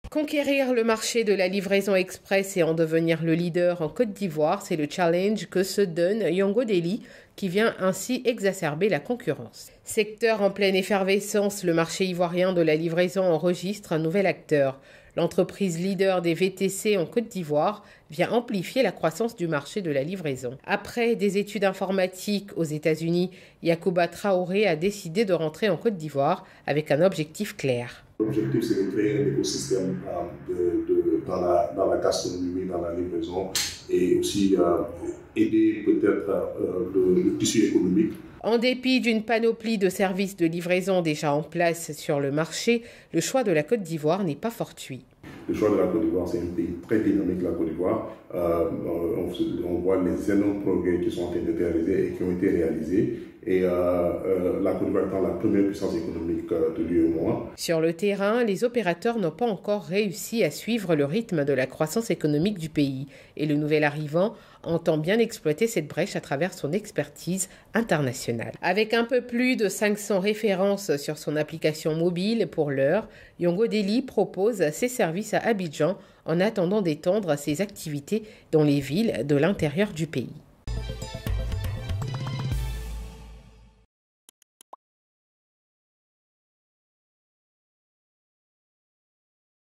Conquérir le marché de la livraison express et en devenir le leader en Côte d'Ivoire, c'est le challenge que se donne Yongo Deli, qui vient ainsi exacerber la concurrence. Secteur en pleine effervescence, le marché ivoirien de la livraison enregistre un nouvel acteur. L'entreprise leader des VTC en Côte d'Ivoire vient amplifier la croissance du marché de la livraison. Après des études informatiques aux États-Unis, Yacouba Traoré a décidé de rentrer en Côte d'Ivoire avec un objectif clair. L'objectif, c'est de créer un écosystème dans la gastronomie, dans la livraison et aussi aider peut-être le tissu économique. En dépit d'une panoplie de services de livraison déjà en place sur le marché, le choix de la Côte d'Ivoire n'est pas fortuit. Le choix de la Côte d'Ivoire, c'est un pays très dynamique, la Côte d'Ivoire. On voit les énormes progrès qui sont en train d'être réalisés et qui ont été réalisés. Et la Côte d'Ivoire étant la première puissance économique de l'UEMOA. Sur le terrain, les opérateurs n'ont pas encore réussi à suivre le rythme de la croissance économique du pays. Et le nouvel arrivant entend bien exploiter cette brèche à travers son expertise internationale. Avec un peu plus de 500 références sur son application mobile pour l'heure, Yongo Deli propose ses services à Abidjan en attendant d'étendre ses activités dans les villes de l'intérieur du pays.